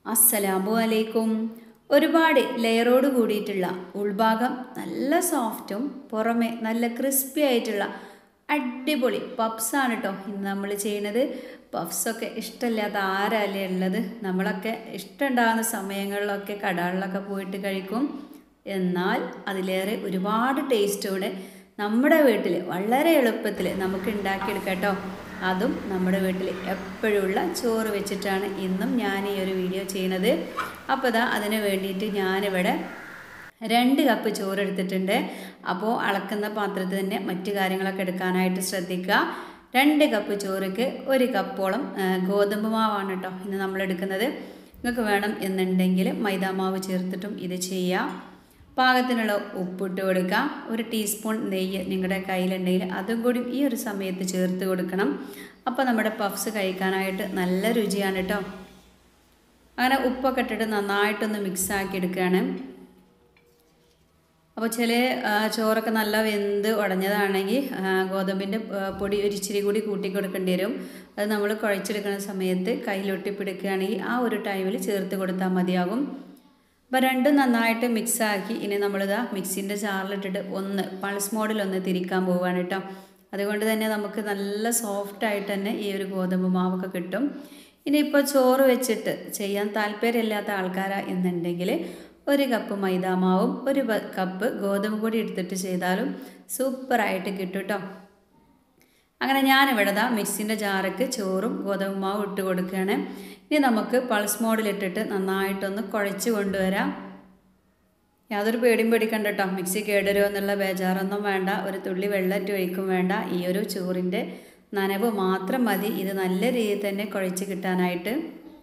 അസ്സലാമു അലൈക്കും. ഒരുപാട് ലെയറോട് കൂടിയിട്ടുള്ള ഉൾഭാഗം നല്ല സോഫ്റ്റും പുറമെ നല്ല ക്രിസ്പി ആയിട്ടുള്ള അടിപൊളി പപ്സാണ് കേട്ടോ ഇന്ന് നമ്മൾ ചെയ്യുന്നത്. പഫ്സൊക്കെ ഇഷ്ടമില്ലാത്ത ആരല്ലേ ഉള്ളത്? നമ്മളൊക്കെ ഇഷ്ടമുണ്ടാകുന്ന സമയങ്ങളിലൊക്കെ കടകളിലൊക്കെ പോയിട്ട് കഴിക്കും. എന്നാൽ അതിലേറെ ഒരുപാട് ടേസ്റ്റോടെ നമ്മുടെ വീട്ടിൽ വളരെ എളുപ്പത്തിൽ നമുക്ക് ഉണ്ടാക്കിയെടുക്കാം കേട്ടോ. അതും നമ്മുടെ വീട്ടിൽ എപ്പോഴുള്ള ചോറ് വെച്ചിട്ടാണ് ഇന്നും ഞാൻ ഈ ഒരു വീഡിയോ ചെയ്യുന്നത്. അപ്പോൾ ഇതാ അതിന് വേണ്ടിയിട്ട് ഞാനിവിടെ 2 കപ്പ് ചോറ് എടുത്തിട്ടുണ്ട്. അപ്പോൾ അളക്കുന്ന പാത്രത്തിൽ തന്നെ മറ്റു കാര്യങ്ങളൊക്കെ എടുക്കാനായിട്ട് ശ്രദ്ധിക്കുക. 2 കപ്പ് ചോറിക്ക് 1 കപ്പോളം ഗോതമ്പ് മാവാണ് കേട്ടോ ഇന്ന് നമ്മൾ എടുക്കുന്നത്. നിങ്ങൾക്ക് വേണം എന്നുണ്ടെങ്കിൽ മൈദാമാവ് ചേർത്തിട്ടും ഇത് ചെയ്യാം. പാകത്തിനുള്ള ഉപ്പിട്ട് കൊടുക്കുക. 1 ടീസ്പൂൺ നെയ്യ് നിങ്ങളുടെ കയ്യിലുണ്ടെങ്കിൽ അതും കൂടി ഈ ഒരു സമയത്ത് ചേർത്ത് കൊടുക്കണം. അപ്പോൾ നമ്മുടെ പഫ്സ് കഴിക്കാനായിട്ട് നല്ല രുചിയാണ് കേട്ടോ. അങ്ങനെ ഉപ്പൊക്കെ ഇട്ടിട്ട് നന്നായിട്ടൊന്ന് മിക്സാക്കി എടുക്കുകയാണ്. അപ്പോൾ ചില ചോറൊക്കെ നല്ല വെന്ത് ഉടഞ്ഞതാണെങ്കിൽ ഗോതമ്പിൻ്റെ പൊടി ഒരിച്ചിരി കൂടി കൂട്ടി കൊടുക്കേണ്ടി വരും. അത് നമ്മൾ കുഴച്ചെടുക്കുന്ന സമയത്ത് കയ്യിലൊട്ടിപ്പിടിക്കുകയാണെങ്കിൽ ആ ഒരു ടൈമിൽ ചേർത്ത് കൊടുത്താൽ മതിയാകും. അപ്പോൾ രണ്ടും നന്നായിട്ട് മിക്സാക്കി ഇനി നമ്മളിതാ മിക്സിൻ്റെ ജാറിലിട്ടിട്ട് ഒന്ന് പൾസ് മോഡിലൊന്ന് തിരിക്കാൻ പോവുകയാണ് കേട്ടോ. അതുകൊണ്ട് തന്നെ നമുക്ക് നല്ല സോഫ്റ്റായിട്ട് തന്നെ ഈ ഒരു ഗോതമ്പ് മാവൊക്കെ കിട്ടും. ഇനിയിപ്പോൾ ചോറ് വെച്ചിട്ട് ചെയ്യാൻ താല്പര്യമില്ലാത്ത ആൾക്കാരാ എന്നുണ്ടെങ്കിൽ 1 കപ്പ് മൈദാമാവും 1 കപ്പ് ഗോതമ്പ് പൊടി എടുത്തിട്ട് ചെയ്താലും സൂപ്പറായിട്ട് കിട്ടും കേട്ടോ. അങ്ങനെ ഞാനിവിടെ ദാ മിക്സിൻ്റെ ജാറൊക്കെ ചോറും ഗോതമ്പ് മാവും ഇട്ട് കൊടുക്കുകയാണ്. ഇനി നമുക്ക് പൾസ് മോഡിലിട്ടിട്ട് നന്നായിട്ടൊന്ന് കുഴച്ച് കൊണ്ടുവരാം. യാതൊരു പേടിയും പേടിക്കണ്ട കേട്ടോ. മിക്സി കേടുവരുമോ എന്നുള്ള ബേജാറൊന്നും വേണ്ട. ഒരു തുള്ളി വെള്ളറ്റ് ഒഴിക്കും വേണ്ട. ഈ ഒരു ചോറിൻ്റെ നനവ് മാത്രം മതി ഇത് നല്ല രീതിയിൽ തന്നെ കുഴച്ച് കിട്ടാനായിട്ട്.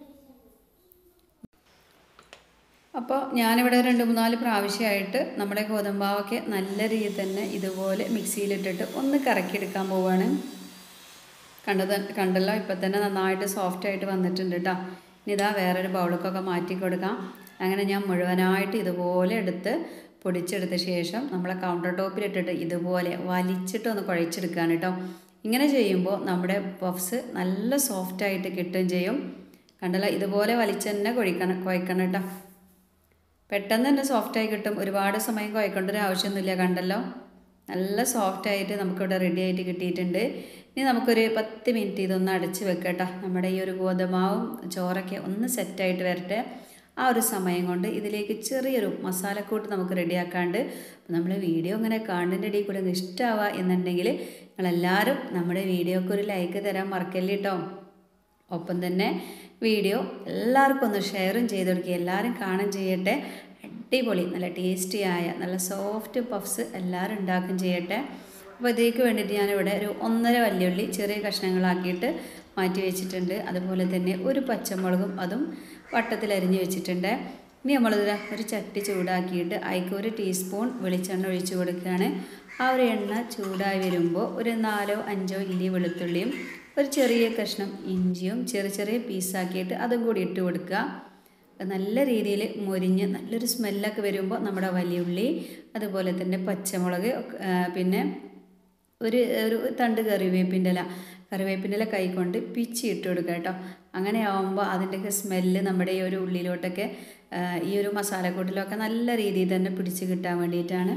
അപ്പോൾ ഞാനിവിടെ 2-3-4 പ്രാവശ്യമായിട്ട് നമ്മുടെ ഗോതമ്പാവൊക്കെ നല്ല രീതിയിൽ തന്നെ ഇതുപോലെ മിക്സിയിലിട്ടിട്ട് ഒന്ന് കറക്കിയെടുക്കാൻ പോവുകയാണ്. കണ്ടല്ലോ ഇപ്പം തന്നെ നന്നായിട്ട് സോഫ്റ്റായിട്ട് വന്നിട്ടുണ്ട് കേട്ടോ. ഇനി ഇതാ വേറൊരു ബൗളൊക്കെ മാറ്റി കൊടുക്കാം. അങ്ങനെ ഞാൻ മുഴുവനായിട്ട് ഇതുപോലെ എടുത്ത് പൊടിച്ചെടുത്ത ശേഷം നമ്മളെ കൗണ്ടർ ടോപ്പിലിട്ടിട്ട് ഇതുപോലെ വലിച്ചിട്ടൊന്ന് കുഴച്ചെടുക്കുകയാണ് കേട്ടോ. ഇങ്ങനെ ചെയ്യുമ്പോൾ നമ്മുടെ പഫ്സ് നല്ല സോഫ്റ്റായിട്ട് കിട്ടുകയും ചെയ്യും. കണ്ടല്ലോ ഇതുപോലെ വലിച്ച് തന്നെ കുഴക്കണം കേട്ടോ. പെട്ടെന്ന് തന്നെ സോഫ്റ്റായി കിട്ടും. ഒരുപാട് സമയം കുഴക്കേണ്ട ഒരു ആവശ്യമൊന്നുമില്ല. കണ്ടല്ലോ നല്ല സോഫ്റ്റായിട്ട് നമുക്കിവിടെ റെഡി ആയിട്ട് കിട്ടിയിട്ടുണ്ട്. ഇനി നമുക്കൊരു 10 മിനിറ്റ് ഇതൊന്ന് അടച്ച് വെക്കട്ടോ. നമ്മുടെ ഈ ഒരു ഗോതമ്പാവും ചോറൊക്കെ ഒന്ന് സെറ്റായിട്ട് വരട്ടെ. ആ ഒരു സമയം കൊണ്ട് ഇതിലേക്ക് ചെറിയൊരു മസാലക്കൂട്ട് നമുക്ക് റെഡിയാക്കാണ്ട്. അപ്പോൾ നമ്മൾ വീഡിയോ ഇങ്ങനെ കാണുന്നതിൻ്റെ ഇടയിൽ കൂടെ ഇഷ്ടമാവുക എന്നുണ്ടെങ്കിൽ നിങ്ങളെല്ലാവരും നമ്മുടെ വീഡിയോക്ക് ഒരു ലൈക്ക് തരാൻ മറക്കല്ലേ കേട്ടോ. ഒപ്പം തന്നെ വീഡിയോ എല്ലാവർക്കും ഒന്ന് ഷെയറും ചെയ്ത് കൊടുക്കുക. എല്ലാവരും കാണാൻ ചെയ്യട്ടെ. അടിപൊളി നല്ല ടേസ്റ്റിയായ നല്ല സോഫ്റ്റ് പഫ്സ് എല്ലാവരും ഉണ്ടാക്കുകയും ചെയ്യട്ടെ. അപ്പോൾ ഇതിലേക്ക് വേണ്ടിയിട്ട് ഞാനിവിടെ ഒരു 1.5 വല്യുള്ളി ചെറിയ കഷ്ണങ്ങളാക്കിയിട്ട് മാറ്റി വെച്ചിട്ടുണ്ട്. അതുപോലെ തന്നെ 1 പച്ചമുളകും അതും വട്ടത്തിൽ അരിഞ്ഞ് വെച്ചിട്ടുണ്ട്. ഇനി നമ്മളിത് ഒരു ചട്ടി ചൂടാക്കിയിട്ട് അതിലേക്ക് 1 ടീസ്പൂൺ വെളിച്ചെണ്ണ ഒഴിച്ച് കൊടുക്കുകയാണ്. ആ ഒരു എണ്ണ ചൂടായി വരുമ്പോൾ ഒരു 4-5 ഇല്ലി വെളുത്തുള്ളിയും ഒരു ചെറിയ കഷ്ണം ഇഞ്ചിയും ചെറിയ പീസാക്കിയിട്ട് അതും കൂടി ഇട്ട് കൊടുക്കുക. നല്ല രീതിയിൽ മൊരിഞ്ഞ് നല്ലൊരു സ്മെല്ലൊക്കെ വരുമ്പോൾ നമ്മുടെ വലിയുള്ളി അതുപോലെ തന്നെ പച്ചമുളക് പിന്നെ ഒരു തണ്ട് കറിവേപ്പിൻ്റെ ഇല കൈകൊണ്ട് പിച്ചി ഇട്ട് കൊടുക്കുക കേട്ടോ. അങ്ങനെ ആകുമ്പോൾ അതിൻ്റെയൊക്കെ സ്മെല്ല് നമ്മുടെ ഈ ഒരു ഉള്ളിലോട്ടൊക്കെ ഈ ഒരു മസാലക്കൂട്ടിലൊക്കെ നല്ല രീതിയിൽ തന്നെ പിടിച്ച് കിട്ടാൻ വേണ്ടിയിട്ടാണ്.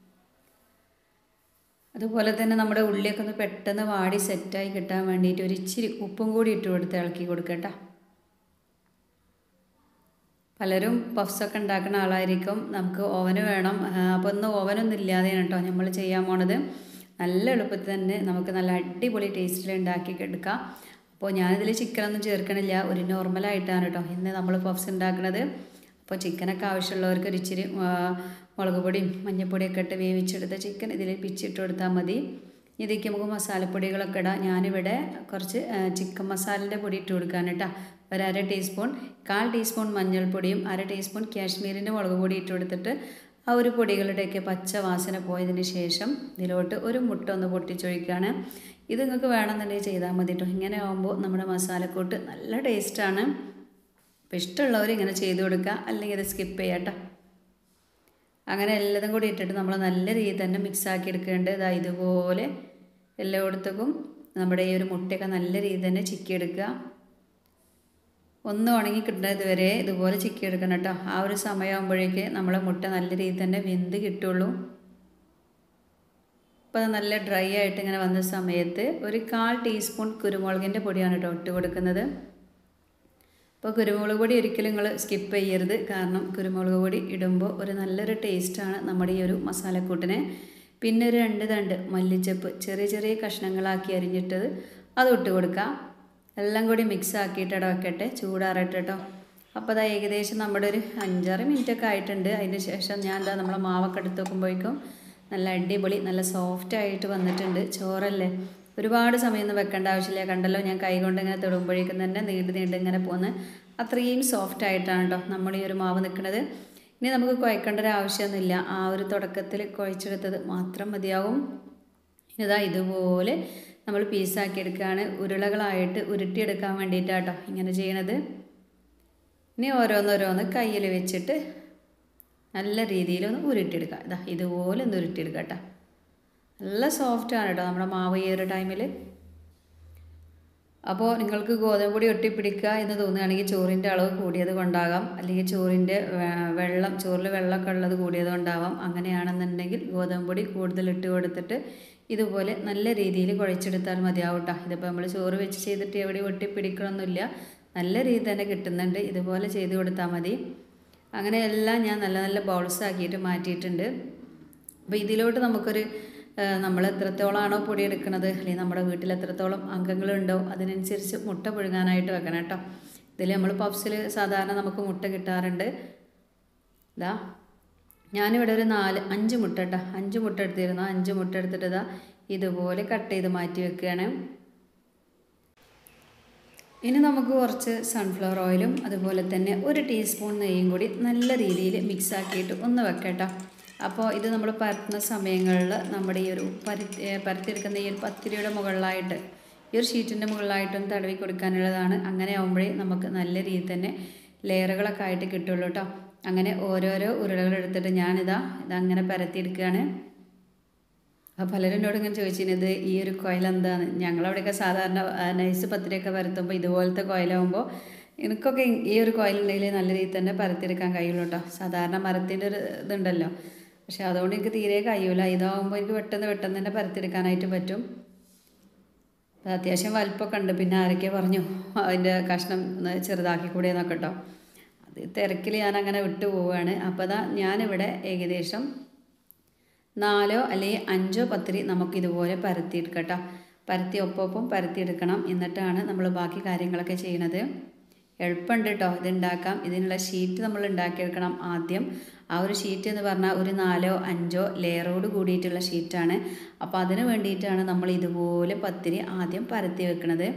അതുപോലെ തന്നെ നമ്മുടെ ഉള്ളിയൊക്കെ ഒന്ന് പെട്ടെന്ന് വാടി സെറ്റായി കിട്ടാൻ വേണ്ടിയിട്ട് ഒരു ഇച്ചിരി ഉപ്പും കൂടി ഇട്ട് കൊടുത്ത് ഇളക്കി കൊടുക്കുക കേട്ടോ. പലരും പഫ്സൊക്കെ ഉണ്ടാക്കുന്ന ആളായിരിക്കും. നമുക്ക് ഓവന് വേണം. അപ്പോൾ ഒന്ന് ഓവനൊന്നും ഇല്ലാതെയാണ് കേട്ടോ നമ്മൾ ചെയ്യാൻ പോണത്. നല്ല എളുപ്പത്തിൽ തന്നെ നമുക്ക് നല്ല അടിപൊളി ടേസ്റ്റിൽ ഉണ്ടാക്കി എടുക്കാം. അപ്പോൾ ഞാനിതിൽ ചിക്കനൊന്നും ചേർക്കണില്ല. ഒരു നോർമലായിട്ടാണ് കേട്ടോ ഇന്ന് നമ്മൾ പഫ്സ് ഉണ്ടാക്കുന്നത്. അപ്പോൾ ചിക്കനൊക്കെ ആവശ്യമുള്ളവർക്ക് ഒരു ഇച്ചിരി മുളക് പൊടിയും മഞ്ഞൾപ്പൊടിയൊക്കെ ഇട്ട് വേവിച്ചെടുത്ത ചിക്കൻ ഇതിൽ പിച്ചിട്ട് കൊടുത്താൽ മതി. ഇതിലേക്ക് നമുക്ക് മസാലപ്പൊടികളൊക്കെ ഇടാം. ഞാനിവിടെ കുറച്ച് ചിക്കൻ മസാലൻ്റെ പൊടി ഇട്ട് കൊടുക്കുകയാണ് കേട്ടോ. ഒരു 1/2 ടീസ്പൂൺ 1/4 ടീസ്പൂൺ മഞ്ഞൾപ്പൊടിയും 1/2 ടീസ്പൂൺ കാശ്മീരിൻ്റെ മുളക് പൊടി ഇട്ട് കൊടുത്തിട്ട് ആ ഒരു പൊടികളുടെയൊക്കെ പച്ച വാസന പോയതിന് ശേഷം ഇതിലോട്ട് ഒരു മുട്ട ഒന്ന് പൊട്ടിച്ചൊഴിക്കുകയാണ്. ഇത് നിങ്ങൾക്ക് വേണമെന്നുണ്ടെങ്കിൽ ചെയ്താൽ മതി കേട്ടോ. ഇങ്ങനെ ആകുമ്പോൾ നമ്മുടെ മസാലക്കൂട്ട് നല്ല ടേസ്റ്റാണ്. അപ്പോൾ ഇഷ്ടമുള്ളവർ ഇങ്ങനെ ചെയ്ത് കൊടുക്കുക, അല്ലെങ്കിൽ ഇത് സ്കിപ്പ് ചെയ്യാം കേട്ടോ. അങ്ങനെ എല്ലാതും കൂടി ഇട്ടിട്ട് നമ്മൾ നല്ല രീതിയിൽ തന്നെ മിക്സാക്കി എടുക്കേണ്ടത്. ഇതുപോലെ എല്ലായിടത്തേക്കും നമ്മുടെ ഈ ഒരു മുട്ടയൊക്കെ നല്ല രീതിയിൽ തന്നെ ചിക്കിയെടുക്കുക. ഒന്ന് ഉണങ്ങി കിട്ടുന്നത് വരെ ഇതുപോലെ ചിക്കിയെടുക്കണം കേട്ടോ. ആ ഒരു സമയമാകുമ്പോഴേക്ക് നമ്മളെ മുട്ട നല്ല രീതിയിൽ തന്നെ വെന്ത് കിട്ടുള്ളൂ. അപ്പോൾ അത് നല്ല ഡ്രൈ ആയിട്ട് ഇങ്ങനെ വന്ന സമയത്ത് ഒരു 1/4 ടീസ്പൂൺ കുരുമുളകിൻ്റെ പൊടിയാണ് കേട്ടോ ഇട്ട് കൊടുക്കുന്നത്. അപ്പോൾ കുരുമുളക് പൊടി ഒരിക്കലും നിങ്ങൾ സ്കിപ്പ് ചെയ്യരുത്. കാരണം കുരുമുളക് പൊടി ഇടുമ്പോൾ ഒരു നല്ലൊരു ടേസ്റ്റാണ് നമ്മുടെ ഈ ഒരു മസാലക്കൂട്ടിന്. പിന്നെ ഒരു 2 തണ്ട് മല്ലിച്ചപ്പ് ചെറിയ ചെറിയ കഷ്ണങ്ങളാക്കി അരിഞ്ഞിട്ടത് അത് ഇട്ട് കൊടുക്കാം. എല്ലാം കൂടി മിക്സ് ആക്കിയിട്ട് അവിടെ വെക്കട്ടെ, ചൂടാറട്ടെ കേട്ടോ. അപ്പോൾ അതാ ഏകദേശം നമ്മുടെ ഒരു 5-6 മിനിറ്റൊക്കെ ആയിട്ടുണ്ട്. അതിന് ശേഷം ഞാൻ എന്താ നമ്മളെ മാവൊക്കെ എടുത്ത് നോക്കുമ്പോഴേക്കും നല്ല അടിപൊളി നല്ല സോഫ്റ്റായിട്ട് വന്നിട്ടുണ്ട്. ചോറല്ലേ, ഒരുപാട് സമയമൊന്നും വെക്കേണ്ട ആവശ്യമില്ല. കണ്ടല്ലോ, ഞാൻ കൈ കൊണ്ട് ഇങ്ങനെ തൊടുമ്പോഴേക്കും തന്നെ നീണ്ട് ഇങ്ങനെ പോകുന്നത്. അത്രയും സോഫ്റ്റായിട്ടാണ് കേട്ടോ നമ്മൾ ഈ ഒരു മാവ് നിൽക്കുന്നത്. ഇനി നമുക്ക് കുഴക്കേണ്ട ഒരു ആവശ്യമൊന്നുമില്ല. ആ ഒരു തുടക്കത്തിൽ കുഴച്ചെടുത്തത് മാത്രം മതിയാവും. ഇതാ ഇതുപോലെ നമ്മൾ പീസാക്കി എടുക്കുകയാണ്. ഉരുളകളായിട്ട് ഉരുട്ടിയെടുക്കാൻ വേണ്ടിയിട്ടാണ് കേട്ടോ ഇങ്ങനെ ചെയ്യണത്. ഇനി ഓരോന്നോരോന്ന് കയ്യിൽ വെച്ചിട്ട് നല്ല രീതിയിലൊന്ന് ഉരുട്ടിയെടുക്കുക. ഇതാ ഇതുപോലെ ഒന്ന് ഉരുട്ടിയെടുക്കുക കേട്ടോ. നല്ല സോഫ്റ്റാണ് കേട്ടോ നമ്മുടെ മാവ് ഈ ഒരു ടൈമിൽ. അപ്പോൾ നിങ്ങൾക്ക് ഗോതമ്പ് പൊടി ഒട്ടിപ്പിടിക്കുക എന്ന് തോന്നുകയാണെങ്കിൽ ചോറിൻ്റെ അളവ് കൂടിയത് കൊണ്ടാകാം, അല്ലെങ്കിൽ ചോറിൻ്റെ ചോറിൽ വെള്ളമൊക്കെ ഉള്ളത് കൂടിയത് കൊണ്ടാവാം. അങ്ങനെയാണെന്നുണ്ടെങ്കിൽ ഗോതമ്പ് പൊടി കൂടുതൽ ഇട്ട് കൊടുത്തിട്ട് ഇതുപോലെ നല്ല രീതിയിൽ കുഴച്ചെടുത്താൽ മതിയാവും കേട്ടോ. ഇതിപ്പോൾ നമ്മൾ ചോറ് വെച്ച് ചെയ്തിട്ട് എവിടെയും ഒട്ടിപ്പിടിക്കണമെന്നില്ല, നല്ല രീതിയിൽ തന്നെ കിട്ടുന്നുണ്ട്. ഇതുപോലെ ചെയ്ത് കൊടുത്താൽ മതി. അങ്ങനെ എല്ലാം ഞാൻ നല്ല നല്ല ബൗൾസ് ആക്കിയിട്ട് മാറ്റിയിട്ടുണ്ട്. അപ്പോൾ ഇതിലോട്ട് നമുക്കൊരു നമ്മൾ എത്രത്തോളമാണോ പൊടി എടുക്കുന്നത്, അല്ലെങ്കിൽ നമ്മുടെ വീട്ടിൽ എത്രത്തോളം അംഗങ്ങളുണ്ടോ അതിനനുസരിച്ച് മുട്ട പുഴുങ്ങാനായിട്ട് വെക്കണം കേട്ടോ. ഇതിൽ നമ്മൾ പഫ്സിൽ സാധാരണ നമുക്ക് മുട്ട കിട്ടാറുണ്ട്. ഇതാ ഞാനിവിടെ ഒരു 4-5 മുട്ട കേട്ടോ, 5 മുട്ട എടുത്തിരുന്നു. 5 മുട്ട എടുത്തിട്ട് ഇതാ ഇതുപോലെ കട്ട് ചെയ്ത് മാറ്റി വെക്കുകയാണ്. ഇനി നമുക്ക് കുറച്ച് സൺഫ്ലവർ ഓയിലും അതുപോലെ തന്നെ 1 ടീസ്പൂൺ നെയ്യും കൂടി നല്ല രീതിയിൽ മിക്സ് ആക്കിയിട്ട് ഒന്ന് വെക്കട്ടോ. അപ്പോൾ ഇത് നമ്മൾ പരത്തുന്ന സമയങ്ങളിൽ നമ്മുടെ ഈ ഒരു പരത്തിയെടുക്കുന്ന ഈ ഒരു പത്തിരിയുടെ മുകളിലായിട്ട് ഈ ഒരു ഷീറ്റിൻ്റെ മുകളിലായിട്ടൊന്ന് തടവി കൊടുക്കാനുള്ളതാണ്. അങ്ങനെ ആകുമ്പോഴേ നമുക്ക് നല്ല രീതിയിൽ തന്നെ ലെയറുകളൊക്കെ ആയിട്ട് കിട്ടുള്ളൂ കേട്ടോ. അങ്ങനെ ഓരോരോ ഉരുളകൾ എടുത്തിട്ട് ഇതങ്ങനെ പരത്തിയെടുക്കുകയാണ്. അപ്പോൾ പലരും എന്നോട് ഇങ്ങനെ ചോദിച്ചിരുന്നത് ഈ ഒരു കോയിൽ എന്താണ്. ഞങ്ങളവിടെയൊക്കെ സാധാരണ നൈസ് പത്തിരിയൊക്കെ പരത്തുമ്പോൾ ഇതുപോലത്തെ കോയിലാകുമ്പോൾ എനിക്കൊക്കെ ഈ ഒരു കോയിലുണ്ടെങ്കിൽ നല്ല രീതിയിൽ തന്നെ പരത്തിയെടുക്കാൻ കഴിയുള്ളൂ കേട്ടോ. സാധാരണ മരത്തിൻ്റെ ഒരു ഇതുണ്ടല്ലോ, പക്ഷെ അതുകൊണ്ട് എനിക്ക് തീരെ കഴിയൂല. ഇതാകുമ്പോൾ എനിക്ക് പെട്ടെന്ന് തന്നെ പരത്തിയെടുക്കാനായിട്ട് പറ്റും. അത് അത്യാവശ്യം വലിപ്പമൊക്കെ ഉണ്ട്. പിന്നെ ആരൊക്കെ പറഞ്ഞു അതിൻ്റെ കഷ്ണം ചെറുതാക്കി കൂടെ എന്നൊക്കെ കേട്ടോ. അത് തിരക്കിൽ ഞാനങ്ങനെ വിട്ടു പോവുകയാണ്. അപ്പോൾ ഞാനിവിടെ ഏകദേശം 4 അല്ലെങ്കിൽ 5 പത്തിരി നമുക്കിതുപോലെ പരത്തിയെടുക്കാം കേട്ടോ. പരത്തി ഒപ്പം പരത്തിയെടുക്കണം. എന്നിട്ടാണ് നമ്മൾ ബാക്കി കാര്യങ്ങളൊക്കെ ചെയ്യണത്. എളുപ്പമുണ്ട് കേട്ടോ ഇതുണ്ടാക്കാം. ഇതിനുള്ള ഷീറ്റ് നമ്മൾ ഉണ്ടാക്കിയെടുക്കണം ആദ്യം. ആ ഒരു ഷീറ്റ് എന്ന് പറഞ്ഞാൽ ഒരു 4-5 ലെയറോട് കൂടിയിട്ടുള്ള ഷീറ്റാണ്. അപ്പോൾ അതിന് വേണ്ടിയിട്ടാണ് നമ്മൾ ഇതുപോലെ പത്തിരി ആദ്യം പരത്തി വെക്കുന്നത്.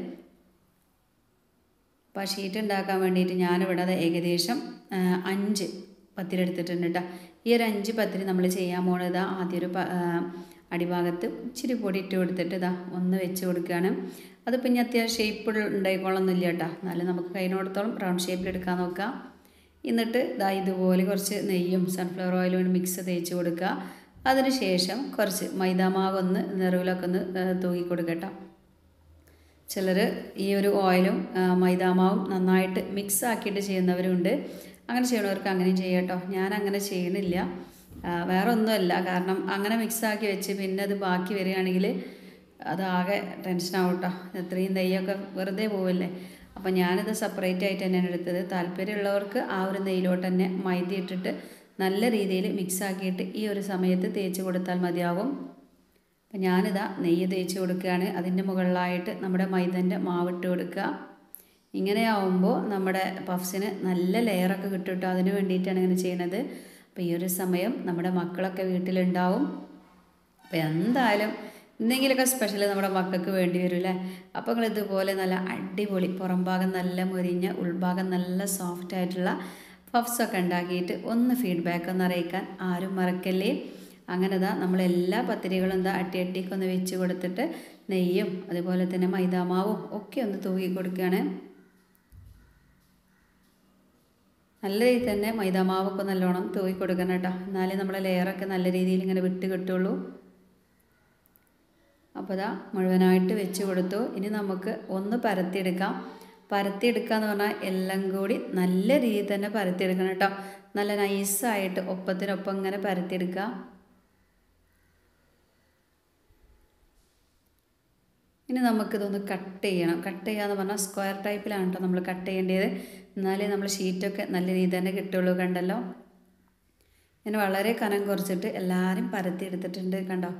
അപ്പോൾ ആ ഷീറ്റ് ഉണ്ടാക്കാൻ വേണ്ടിയിട്ട് ഞാനിവിടെ ഏകദേശം 5 പത്തിരി എടുത്തിട്ടുണ്ട് കേട്ടോ. ഈ ഒരു 5 പത്തിരി നമ്മൾ ചെയ്യാൻ പോകുന്നത് ആദ്യം ഒരു അടിഭാഗത്ത് ഇച്ചിരി പൊടി ഇട്ട് കൊടുത്തിട്ട് ഒന്ന് വെച്ച് കൊടുക്കുകയാണ്. അതിപ്പോൾ ഇനി അത്യാവശ്യം ഷേപ്പ് ഉണ്ടായിക്കൊള്ളൊന്നുമില്ല കേട്ടോ. എന്നാലും നമുക്ക് കൈനോടത്തോളം റൗണ്ട് ഷേപ്പിൽ എടുക്കാൻ നോക്കാം. എന്നിട്ട് ഇതുപോലെ കുറച്ച് നെയ്യും സൺഫ്ലവർ ഓയിലും മിക്സ് തേച്ച് കൊടുക്കുക. അതിന് ശേഷം കുറച്ച് മൈദാമാവ് നെറുവിലൊക്കെ ഒന്ന് തൂക്കി കൊടുക്കുക കേട്ടോ. ചിലർ ഈ ഒരു ഓയിലും മൈദാമാവും നന്നായിട്ട് മിക്സ് ആക്കിയിട്ട് ചെയ്യുന്നവരുണ്ട്. അങ്ങനെ ചെയ്യണവർക്ക് അങ്ങനെയും ചെയ്യാം കേട്ടോ. ഞാൻ അങ്ങനെ ചെയ്യണില്ല, വേറെ ഒന്നുമല്ല. കാരണം അങ്ങനെ മിക്സാക്കി വെച്ച് പിന്നെ അത് ബാക്കി വരികയാണെങ്കിൽ അതാകെ ടെൻഷനാവും കേട്ടോ. എത്രയും നെയ്യൊക്കെ വെറുതെ പോവില്ലേ. അപ്പോൾ ഞാനിത് സെപ്പറേറ്റ് ആയിട്ട് തന്നെയാണ് എടുത്തത്. താല്പര്യമുള്ളവർക്ക് ആ ഒരു നെയ്യിലോട്ട് തന്നെ മൈദ ഇട്ടിട്ട് നല്ല രീതിയിൽ മിക്സാക്കിയിട്ട് ഈ ഒരു സമയത്ത് തേച്ച് കൊടുത്താൽ മതിയാകും. അപ്പോൾ നെയ്യ് തേച്ച് കൊടുക്കുകയാണ്. അതിൻ്റെ മുകളിലായിട്ട് നമ്മുടെ മൈദൻ്റെ മാവിട്ട് കൊടുക്കുക. ഇങ്ങനെയാവുമ്പോൾ നമ്മുടെ പഫ്സിന് നല്ല ലെയറൊക്കെ കിട്ടും കേട്ടോ. അതിന് വേണ്ടിയിട്ടാണ് ഇങ്ങനെ ചെയ്യണത്. അപ്പോൾ ഈ ഒരു സമയം നമ്മുടെ മക്കളൊക്കെ വീട്ടിലുണ്ടാവും. അപ്പോൾ എന്തായാലും എന്തെങ്കിലുമൊക്കെ സ്പെഷ്യൽ നമ്മുടെ മക്കൾക്ക് വേണ്ടി വരില്ലേ. അപ്പോൾ നിങ്ങൾ ഇതുപോലെ നല്ല അടിപൊളി പുറം ഭാഗം നല്ല മുരിഞ്ഞ ഉൾഭാഗം നല്ല സോഫ്റ്റ് ആയിട്ടുള്ള പഫ്സൊക്കെ ഉണ്ടാക്കിയിട്ട് ഒന്ന് ഫീഡ്ബാക്ക് ഒന്ന് അറിയിക്കാൻ ആരും മറക്കല്ലേ. അങ്ങനെ നമ്മളെല്ലാ പത്തിരികളും അട്ടിക്കൊന്ന് വെച്ച് കൊടുത്തിട്ട് നെയ്യും അതുപോലെ തന്നെ മൈദാമാവും ഒക്കെ ഒന്ന് തൂക്കി കൊടുക്കുകയാണ്. നല്ല രീതിയിൽ തന്നെ മൈദാമാവൊക്കെ നല്ലോണം തൂക്കി കൊടുക്കണം കേട്ടോ. എന്നാലേ നമ്മുടെ ലെയറൊക്കെ നല്ല രീതിയിൽ ഇങ്ങനെ വിട്ട് കിട്ടുള്ളൂ. അപ്പോൾ മുഴുവനായിട്ട് വെച്ച് കൊടുത്തു. ഇനി നമുക്ക് ഒന്ന് പരത്തിയെടുക്കാം. പരത്തിയെടുക്കുക എന്ന് പറഞ്ഞാൽ എല്ലാം കൂടി നല്ല രീതിയിൽ തന്നെ പരത്തിയെടുക്കണം കേട്ടോ. നല്ല നൈസായിട്ട് ഒപ്പത്തിനൊപ്പം ഇങ്ങനെ പരത്തിയെടുക്കുക. ഇനി നമുക്കിതൊന്ന് കട്ട് ചെയ്യണം. കട്ട് ചെയ്യുക എന്ന് പറഞ്ഞാൽ സ്ക്വയർ ടൈപ്പിലാണ് കേട്ടോ നമ്മൾ കട്ട് ചെയ്യേണ്ടത്. എന്നാലേ നമ്മൾ ഷീറ്റൊക്കെ നല്ല രീതിയിൽ തന്നെ കിട്ടുള്ളൂ. കണ്ടല്ലോ, ഞാൻ വളരെ കനം കുറച്ചിട്ട് എല്ലാവരും പരത്തിയെടുത്തിട്ടുണ്ട്. കണ്ടോ,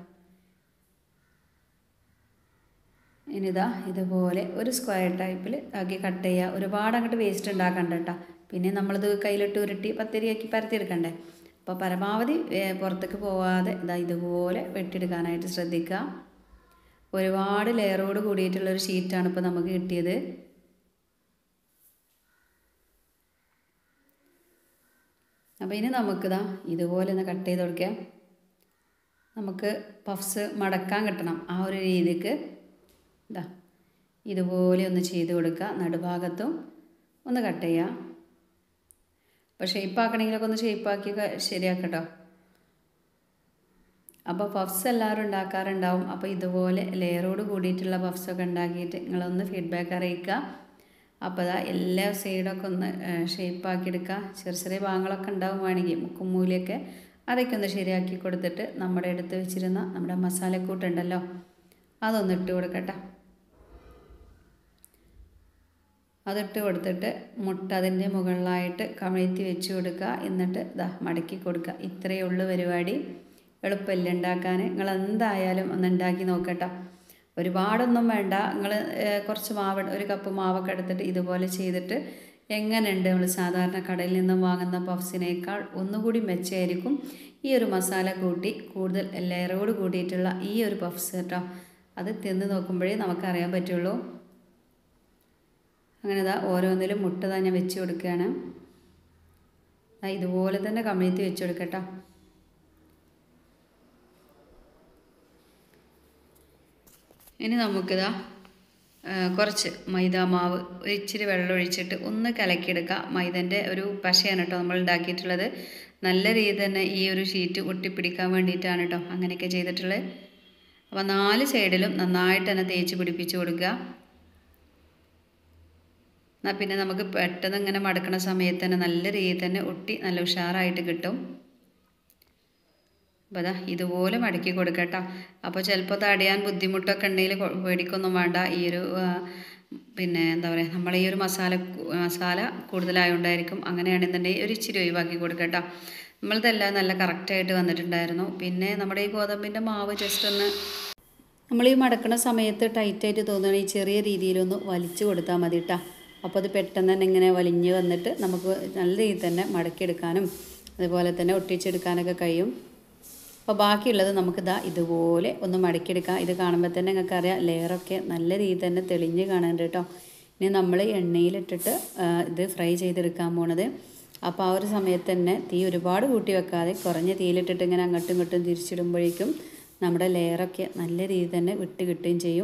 ഇനിതാ ഇതുപോലെ ഒരു സ്ക്വയർ ടൈപ്പിൽ ആക്കി കട്ട് ചെയ്യുക. ഒരുപാട് അങ്ങോട്ട് വേസ്റ്റ് ഉണ്ടാക്കണ്ട കേട്ടോ. പിന്നെ നമ്മളിത് കയ്യിലിട്ട് ഉരുട്ടി പത്തിരിയാക്കി പരത്തിയെടുക്കണ്ടേ. അപ്പോൾ പരമാവധി പുറത്തേക്ക് പോവാതെ ഇതാ ഇതുപോലെ വെട്ടിയെടുക്കാനായിട്ട് ശ്രദ്ധിക്കുക. ഒരുപാട് ലെയറോട് കൂടിയിട്ടുള്ളൊരു ഷീറ്റാണ് ഇപ്പോൾ നമുക്ക് കിട്ടിയത്. അപ്പോൾ ഇനി നമുക്കിതാ ഇതുപോലെ ഒന്ന് കട്ട് ചെയ്ത് കൊടുക്കാം. നമുക്ക് പഫ്സ് മടക്കാൻ കിട്ടണം. ആ ഒരു രീതിക്ക് ഇതാ ഇതുപോലെ ഒന്ന് ചെയ്ത് കൊടുക്കുക. നടുഭാഗത്തും ഒന്ന് കട്ട് ചെയ്യുക. അപ്പോൾ ഷേപ്പാക്കണമെങ്കിലൊക്കെ ഒന്ന് ഷേപ്പാക്കി ശരിയാക്കട്ടോ. അപ്പോൾ പഫ്സ് എല്ലാവരും ഉണ്ടാക്കാറുണ്ടാവും. അപ്പോൾ ഇതുപോലെ ലെയറോട് കൂടിയിട്ടുള്ള പഫ്സൊക്കെ ഉണ്ടാക്കിയിട്ട് നിങ്ങളൊന്ന് ഫീഡ്ബാക്ക് അറിയിക്കുക. അപ്പോൾ അതാ എല്ലാ സൈഡൊക്കെ ഒന്ന് ഷേപ്പാക്കി എടുക്കുക. ചെറിയ ചെറിയ ഭാഗങ്ങളൊക്കെ ഉണ്ടാവും വേണമെങ്കിൽ മുക്കും മൂലയൊക്കെ അതൊക്കെ ഒന്ന് ശരിയാക്കി കൊടുത്തിട്ട് നമ്മുടെ എടുത്ത് വെച്ചിരുന്ന നമ്മുടെ മസാലക്കൂട്ടുണ്ടല്ലോ അതൊന്ന് ഇട്ട് കൊടുക്കട്ടെ. അതിട്ട് കൊടുത്തിട്ട് മുട്ട അതിൻ്റെ മുകളിലായിട്ട് കമഴ്ത്തി വെച്ച് കൊടുക്കുക. എന്നിട്ട് ഇതാ മടക്കി കൊടുക്കുക. ഇത്രയേ ഉള്ളൂ പരിപാടി. എളുപ്പമില്ല ഉണ്ടാക്കാൻ. നിങ്ങൾ എന്തായാലും ഒന്ന് ഉണ്ടാക്കി നോക്കട്ടോ. ഒരുപാടൊന്നും വേണ്ട. നിങ്ങൾ കുറച്ച് മാവ്, ഒരു കപ്പ് മാവൊക്കെ എടുത്തിട്ട് ഇതുപോലെ ചെയ്തിട്ട് എങ്ങനെയുണ്ട് നമ്മൾ സാധാരണ കടയിൽ നിന്നും വാങ്ങുന്ന പഫ്സിനേക്കാൾ ഒന്നുകൂടി മെച്ചമായിരിക്കും ഈ ഒരു മസാല കൂട്ടി കൂടുതൽ ലെയറോട് കൂടിയിട്ടുള്ള ഈ ഒരു പഫ്സ് കേട്ടോ. അത് തിന്ന് നോക്കുമ്പോഴേ നമുക്കറിയാൻ പറ്റുള്ളൂ. അങ്ങനെ ഇതാ ഓരോന്നിലും മുട്ട തന്നെ വെച്ച് കൊടുക്കുകയാണ്. ഇതുപോലെ തന്നെ കമഴ്ത്തി വെച്ച് കൊടുക്കട്ടോ. ഇനി നമുക്കിതാ കുറച്ച് മൈദാമാവ് ഇച്ചിരി വെള്ളം ഒഴിച്ചിട്ട് ഒന്ന് കലക്കിയെടുക്കുക. മൈദൻ്റെ ഒരു പശയാണ് കേട്ടോ നമ്മൾ ഉണ്ടാക്കിയിട്ടുള്ളത്. നല്ല രീതിയിൽ തന്നെ ഈ ഒരു ഷീറ്റ് ഒട്ടിപ്പിടിക്കാൻ വേണ്ടിയിട്ടാണ് കേട്ടോ അങ്ങനെയൊക്കെ ചെയ്തിട്ടുള്ളത്. അപ്പോൾ 4 സൈഡിലും നന്നായിട്ട് തന്നെ തേച്ച് പിടിപ്പിച്ച് കൊടുക്കുക. എന്നാൽ പിന്നെ നമുക്ക് പെട്ടെന്ന് ഇങ്ങനെ മടക്കണ സമയത്ത് തന്നെ നല്ല രീതിയിൽ തന്നെ ഒട്ടി നല്ല ഉഷാറായിട്ട് കിട്ടും. അപ്പോൾ അതാ ഇതുപോലെ മടക്കി കൊടുക്കട്ടോ. അപ്പോൾ ചിലപ്പോൾ തടയാൻ ബുദ്ധിമുട്ടൊക്കെ ഉണ്ടെങ്കിൽ പേടിക്കൊന്നും വേണ്ട. ഈ ഒരു പിന്നെ എന്താ പറയുക, നമ്മൾ ഈ ഒരു മസാല കൂടുതലായതുകൊണ്ടായിരിക്കും. അങ്ങനെയാണെന്നുണ്ടെങ്കിൽ ഒരു ഇച്ചിരി ഒഴിവാക്കി കൊടുക്കട്ടോ. നമ്മളതെല്ലാം നല്ല കറക്റ്റായിട്ട് വന്നിട്ടുണ്ടായിരുന്നു. പിന്നെ നമ്മുടെ ഈ ഗോതമ്പിൻ്റെ മാവ് ജസ്റ്റ് ഒന്ന് നമ്മൾ ഈ മടക്കണ സമയത്ത് ടൈറ്റായിട്ട് തോന്നുകയാണെങ്കിൽ ചെറിയ രീതിയിലൊന്ന് വലിച്ചു കൊടുത്താൽ മതി കേട്ടോ. അപ്പോൾ അത് പെട്ടെന്ന് തന്നെ ഇങ്ങനെ വലിഞ്ഞ് വന്നിട്ട് നമുക്ക് നല്ല രീതിയിൽ തന്നെ മടക്കിയെടുക്കാനും അതുപോലെ തന്നെ ഒട്ടിച്ചെടുക്കാനൊക്കെ കഴിയും. അപ്പോൾ ബാക്കിയുള്ളത് നമുക്കിതാ ഇതുപോലെ ഒന്ന് മടക്കിയെടുക്കാം. ഇത് കാണുമ്പോൾ തന്നെ നിങ്ങൾക്കറിയാം ലെയറൊക്കെ നല്ല രീതിയിൽ തന്നെ തെളിഞ്ഞ് കാണുന്നുണ്ട് കേട്ടോ. ഇനി നമ്മൾ എണ്ണയിലിട്ടിട്ട് ഇത് ഫ്രൈ ചെയ്തെടുക്കാൻ പോണത്. അപ്പോൾ ആ ഒരു സമയത്ത് തന്നെ തീ ഒരുപാട് കൂട്ടി വെക്കാതെ കുറഞ്ഞ തീയിലിട്ടിട്ട് ഇങ്ങനെ അങ്ങോട്ടും ഇങ്ങോട്ടും തിരിച്ചിടുമ്പോഴേക്കും നമ്മുടെ ലെയറൊക്കെ നല്ല രീതിയിൽ തന്നെ വിട്ട് കിട്ടുകയും ചെയ്യും.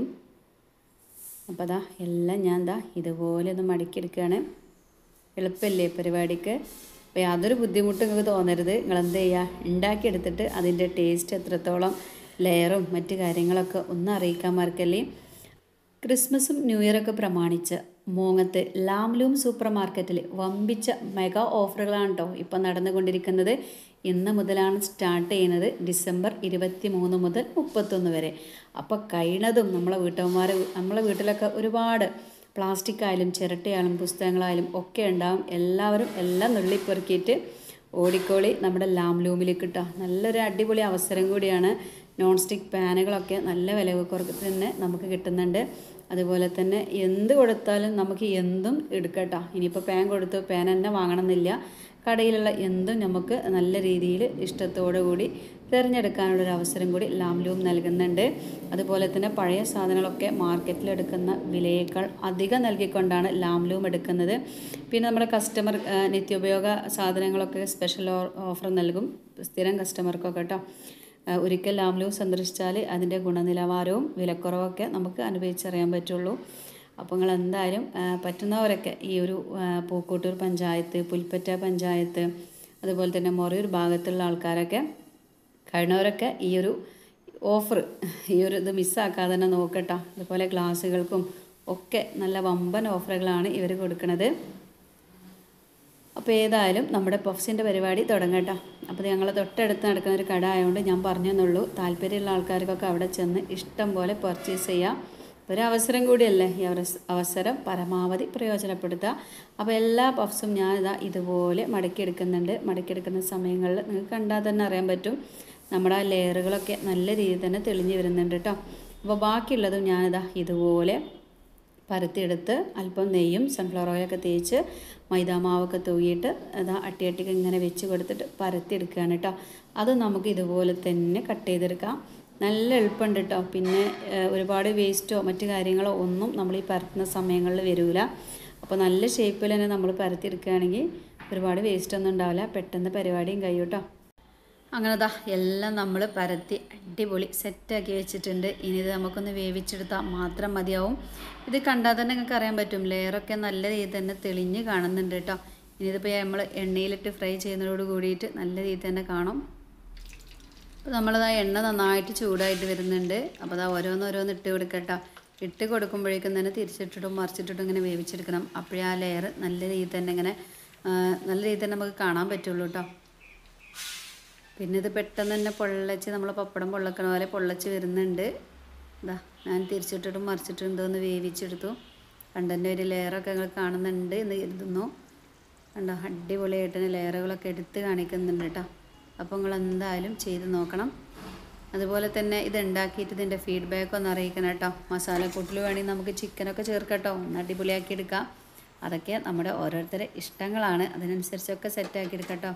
അപ്പോൾ അതാ എല്ലാം ഞാൻ ഇതുപോലെ ഒന്ന് മടക്കിയെടുക്കുകയാണ്. എളുപ്പമല്ലേ പരിപാടിക്ക്. അപ്പോൾ യാതൊരു ബുദ്ധിമുട്ടും നിങ്ങൾക്ക് തോന്നരുത്. നിങ്ങൾ എന്ത് ചെയ്യുക, ഉണ്ടാക്കിയെടുത്തിട്ട് അതിൻ്റെ ടേസ്റ്റ് എത്രത്തോളം ലെയറും മറ്റ് കാര്യങ്ങളൊക്കെ ഒന്ന് അറിയിക്കാൻ മറക്കല്ലേ. ക്രിസ്മസും ന്യൂ ഇയറൊക്കെ പ്രമാണിച്ച് മോങ്ങത്ത് ലാംലൂം സൂപ്പർ മാർക്കറ്റിൽ വമ്പിച്ച മെഗാ ഓഫറുകളാണ് കേട്ടോ ഇപ്പോൾ നടന്നുകൊണ്ടിരിക്കുന്നത്. ഇന്ന് മുതലാണ് സ്റ്റാർട്ട് ചെയ്യുന്നത്. ഡിസംബർ 23 മുതൽ 31 വരെ. അപ്പോൾ കഴിയുന്നതും നമ്മളെ വീട്ടിലൊക്കെ ഒരുപാട് പ്ലാസ്റ്റിക് ആയാലും ചിരട്ടയായാലും പുസ്തകങ്ങളായാലും ഒക്കെ ഉണ്ടാകും. എല്ലാവരും എല്ലാം നുള്ളിപ്പെറുക്കിയിട്ട് ഓടിക്കോളി നമ്മുടെ ലാംലൂമിലേക്ക് കിട്ടുക. നല്ലൊരു അടിപൊളി അവസരം കൂടിയാണ്. നോൺ സ്റ്റിക്ക് പാനുകളൊക്കെ നല്ല വില കുറച്ച് തന്നെ നമുക്ക് കിട്ടുന്നുണ്ട്. അതുപോലെ തന്നെ എന്ത് കൊടുത്താലും നമുക്ക് എന്തും എടുക്കട്ടോ. ഇനിയിപ്പോൾ പാൻ കൊടുത്തു പാൻ തന്നെ വാങ്ങണമെന്നില്ല. കടയിലുള്ള എന്തും നമുക്ക് നല്ല രീതിയിൽ ഇഷ്ടത്തോടു കൂടി തിരഞ്ഞെടുക്കാനുള്ളൊരു അവസരം കൂടി ലാംലൂം നൽകുന്നുണ്ട്. അതുപോലെ തന്നെ പഴയ സാധനങ്ങളൊക്കെ മാർക്കറ്റിലെടുക്കുന്ന വിലയേക്കാൾ അധികം നൽകിക്കൊണ്ടാണ് ലാംലൂം എടുക്കുന്നത്. പിന്നെ നമ്മുടെ കസ്റ്റമർ നിത്യോപയോഗ സാധനങ്ങളൊക്കെ സ്പെഷ്യൽ ഓഫർ നൽകും സ്ഥിരം കസ്റ്റമർക്കൊക്കെ കേട്ടോ. ഒരിക്കൽ ലാംലൂം സന്ദർശിച്ചാൽ അതിൻ്റെ ഗുണനിലവാരവും വിലക്കുറവൊക്കെ നമുക്ക് അനുഭവിച്ചറിയാൻ പറ്റുള്ളൂ. അപ്പോൾ നിങ്ങൾ എന്തായാലും പറ്റുന്നവരൊക്കെ ഈ ഒരു പൂക്കോട്ടൂർ പഞ്ചായത്ത്, പുൽപ്പറ്റ പഞ്ചായത്ത്, അതുപോലെ തന്നെ മൊറയൂർ ഭാഗത്തുള്ള ആൾക്കാരൊക്കെ കഴിഞ്ഞവരൊക്കെ ഈ ഒരു ഓഫർ ഇത് മിസ്സാക്കാതെ തന്നെ നോക്കട്ടോ. അതുപോലെ ഗ്ലാസ്സുകൾക്കും ഒക്കെ നല്ല വമ്പൻ ഓഫറുകളാണ് ഇവർ കൊടുക്കുന്നത്. അപ്പോൾ ഏതായാലും നമ്മുടെ പഫ്സിൻ്റെ പരിപാടി തുടങ്ങട്ടോ. അപ്പോൾ ഞങ്ങൾ തൊട്ടടുത്ത് നടക്കുന്ന ഒരു കട ആയതുകൊണ്ട് ഞാൻ പറഞ്ഞെന്നുള്ളൂ. താല്പര്യമുള്ള ആൾക്കാർക്കൊക്കെ അവിടെ ചെന്ന് ഇഷ്ടം പോലെ പർച്ചേസ് ചെയ്യാം. ഒരവസരം കൂടിയല്ലേ, ഈ അവസരം പരമാവധി പ്രയോജനപ്പെടുത്തുക. അപ്പോൾ എല്ലാ പഫ്സും ഞാനിതാ ഇതുപോലെ മടക്കിയെടുക്കുന്നുണ്ട്. മടക്കിയെടുക്കുന്ന സമയങ്ങളിൽ നിങ്ങൾക്ക് കണ്ടാൽ തന്നെ അറിയാൻ പറ്റും നമ്മുടെ ആ ലെയറുകളൊക്കെ നല്ല രീതിയിൽ തന്നെ തെളിഞ്ഞ് വരുന്നുണ്ട് കേട്ടോ. അപ്പോൾ ബാക്കിയുള്ളതും ഞാനിതാ ഇതുപോലെ പരത്തിയെടുത്ത് അല്പം നെയ്യും സൺഫ്ലവർ ഓയിലൊക്കെ തേച്ച് മൈദാമാവൊക്കെ തൂകിയിട്ട് അതാ അട്ടിയട്ടിക്ക് ഇങ്ങനെ വെച്ച് കൊടുത്തിട്ട് പരത്തിയെടുക്കുകയാണ് കേട്ടോ. അത് നമുക്ക് ഇതുപോലെ തന്നെ കട്ട് ചെയ്തെടുക്കാം. നല്ല എളുപ്പമുണ്ട് കേട്ടോ. പിന്നെ ഒരുപാട് വേസ്റ്റോ മറ്റു കാര്യങ്ങളോ ഒന്നും നമ്മൾ ഈ പരത്തുന്ന സമയങ്ങളിൽ വരില്ല. അപ്പോൾ നല്ല ഷേപ്പിൽ തന്നെ നമ്മൾ പരത്തിയെടുക്കുകയാണെങ്കിൽ ഒരുപാട് വേസ്റ്റൊന്നും ഉണ്ടാവില്ല. പെട്ടെന്ന് പരിപാടിയും കഴിയും കേട്ടോ. അങ്ങനെ ദാ എല്ലാം നമ്മൾ പരത്തി അടിപൊളി സെറ്റാക്കി വെച്ചിട്ടുണ്ട്. ഇനി ഇത് നമുക്കൊന്ന് വേവിച്ചെടുത്താൽ മാത്രം മതിയാവും. ഇത് കണ്ടാൽ തന്നെ നിങ്ങൾക്ക് അറിയാൻ പറ്റും ലെയറൊക്കെ നല്ല രീതിയിൽ തന്നെ തെളിഞ്ഞ് കാണുന്നുണ്ട് കേട്ടോ. ഇനി ഇതിപ്പോൾ നമ്മൾ എണ്ണയിലിട്ട് ഫ്രൈ ചെയ്യുന്നതോട് കൂടിയിട്ട് നല്ല രീതിയിൽ തന്നെ കാണും. അപ്പോൾ നമ്മളത് ആ എണ്ണ നന്നായിട്ട് ചൂടായിട്ട് വരുന്നുണ്ട്. അപ്പോൾ അത് ഓരോന്നോരോന്ന് ഇട്ട് കൊടുക്കട്ടോ. ഇട്ട് കൊടുക്കുമ്പോഴേക്കും തന്നെ തിരിച്ചിട്ടിട്ടും മറിച്ചിട്ടിട്ടും ഇങ്ങനെ വേവിച്ചെടുക്കണം. അപ്പോഴേ ആ ലെയർ നല്ല രീതിയിൽ തന്നെ ഇങ്ങനെ നല്ല രീതിയിൽ തന്നെ നമുക്ക് കാണാൻ പറ്റുള്ളൂ കേട്ടോ. പിന്നെ ഇത് പെട്ടെന്ന് തന്നെ പൊള്ളച്ച് നമ്മൾ പപ്പടം പൊള്ളക്കണ പോലെ പൊള്ളച്ച് വരുന്നുണ്ട്. ഇതാ ഞാൻ തിരിച്ചിട്ടിട്ടും മറിച്ചിട്ടും ഇതൊന്ന് വേവിച്ചെടുത്തു. കണ്ടൻ്റെ ഒരു ലെയറൊക്കെ നിങ്ങൾ കാണുന്നുണ്ട് എന്ന് കരുതുന്നു. കണ്ടോ, അടിപൊളിയായിട്ട് ലെയറുകളൊക്കെ എടുത്ത് കാണിക്കുന്നുണ്ട് കേട്ടോ. അപ്പോൾ നിങ്ങൾ എന്തായാലും ചെയ്ത് നോക്കണം. അതുപോലെ തന്നെ ഇത് ഉണ്ടാക്കിയിട്ട് ഇതിൻ്റെ ഫീഡ്ബാക്ക് ഒന്ന് അറിയിക്കണം കേട്ടോ. മസാലക്കൂട്ടിൽ വേണമെങ്കിൽ നമുക്ക് ചിക്കനൊക്കെ ചേർക്കട്ടോ, ഒന്ന് അടിപൊളിയാക്കി എടുക്കാം. അതൊക്കെ നമ്മുടെ ഓരോരുത്തരുടെ ഇഷ്ടങ്ങളാണ്, അതിനനുസരിച്ചൊക്കെ സെറ്റാക്കി എടുക്കട്ടോ.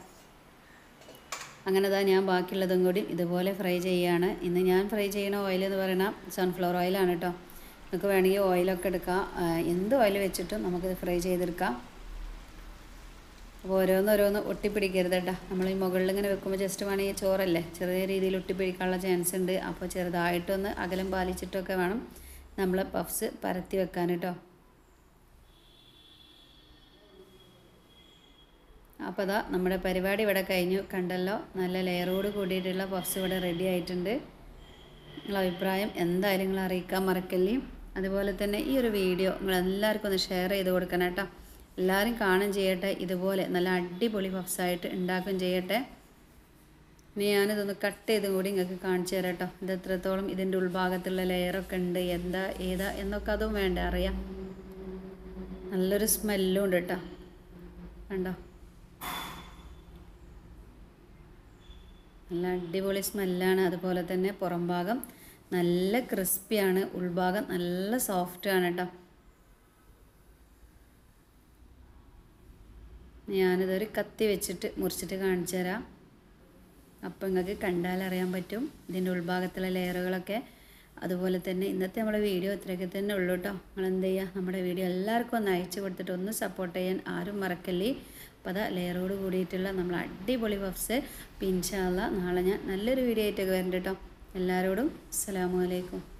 അങ്ങനെ തന്നെ ഞാൻ ബാക്കിയുള്ളതും കൂടി ഇതുപോലെ ഫ്രൈ ചെയ്യുകയാണ്. ഇന്ന് ഞാൻ ഫ്രൈ ചെയ്യുന്ന ഓയിൽ എന്ന് പറയുന്നത് സൺഫ്ലവർ ഓയിലാണ് കേട്ടോ. നമുക്ക് വേണമെങ്കിൽ ഓയിലൊക്കെ എടുക്കാം, എന്ത് ഓയിൽ വെച്ചിട്ടും നമുക്കിത് ഫ്രൈ ചെയ്തെടുക്കാം. അപ്പോൾ ഓരോന്നോരോന്ന് ഒട്ടിപ്പിടിക്കരുത് കേട്ടോ. നമ്മൾ ഈ മുകളിൽ ഇങ്ങനെ വെക്കുമ്പോൾ ജസ്റ്റ് വേണമെങ്കിൽ ചോറല്ലേ ചെറിയ രീതിയിൽ ഒട്ടിപ്പിടിക്കാനുള്ള ചാൻസ് ഉണ്ട്. അപ്പോൾ ചെറുതായിട്ടൊന്ന് അകലം പാലിച്ചിട്ടൊക്കെ വേണം നമ്മൾ പഫ്സ് പരത്തി വെക്കാൻ കേട്ടോ. അപ്പോൾ അതാ നമ്മുടെ പരിപാടി ഇവിടെ കഴിഞ്ഞു. കണ്ടല്ലോ, നല്ല ലെയറോട് കൂടിയിട്ടുള്ള പഫ്സ് ഇവിടെ റെഡി ആയിട്ടുണ്ട്. നിങ്ങളുടെ അഭിപ്രായം എന്തായാലും നിങ്ങൾ അറിയിക്കാൻ മറക്കല്ലേ. അതുപോലെ തന്നെ ഈ ഒരു വീഡിയോ നിങ്ങളെല്ലാവർക്കും ഒന്ന് ഷെയർ ചെയ്ത് കൊടുക്കണം കേട്ടോ. എല്ലാവരും കാണുകയും ചെയ്യട്ടെ. ഇതുപോലെ നല്ല അടിപൊളി പഫ്സായിട്ട് ഉണ്ടാക്കുകയും ചെയ്യട്ടെ. ഇനി ഞാനിതൊന്ന് കട്ട് ചെയ്തും കൂടി നിങ്ങൾക്ക് കാണിച്ചു തരാം കേട്ടോ. ഇത് എത്രത്തോളം ഇതിൻ്റെ ഉൾഭാഗത്തുള്ള ലെയറൊക്കെ ഉണ്ട്, എന്താ ഏതാ എന്നൊക്കെ അതും വേണ്ട അറിയാം. നല്ലൊരു സ്മെല്ലും ഉണ്ട് കേട്ടോ. കണ്ടോ, നല്ല അടിപൊളി സ്മെല്ലാണ്. അതുപോലെ തന്നെ പുറം ഭാഗം നല്ല ക്രിസ്പിയാണ്, ഉൾഭാഗം നല്ല സോഫ്റ്റാണ് കേട്ടോ. ഞാനിതൊരു കത്തി വെച്ചിട്ട് മുറിച്ചിട്ട് കാണിച്ചു തരാം. അപ്പോൾ നിങ്ങൾക്ക് കണ്ടാലറിയാൻ പറ്റും ഇതിൻ്റെ ഉൾഭാഗത്തുള്ള ലെയറുകളൊക്കെ. അതുപോലെ തന്നെ ഇന്നത്തെ നമ്മുടെ വീഡിയോ ഇത്രയൊക്കെ തന്നെ ഉള്ളൂ കേട്ടോ. നിങ്ങൾ എന്ത് ചെയ്യുക, നമ്മുടെ വീഡിയോ എല്ലാവർക്കും ഒന്ന് അയച്ചു കൊടുത്തിട്ട് ഒന്ന് സപ്പോർട്ട് ചെയ്യാൻ ആരും മറക്കല്ലേ. അപ്പോൾ അതാ ലെയറോട് കൂടിയിട്ടുള്ള നമ്മൾ അടിപൊളി പഫ്സ്. ഇൻഷാ അല്ലാഹ് നാളെ ഞാൻ നല്ലൊരു വീഡിയോ ആയിട്ടൊക്കെ വരണ്ട കേട്ടോ. എല്ലാവരോടും അസ്സലാമു അലൈക്കും.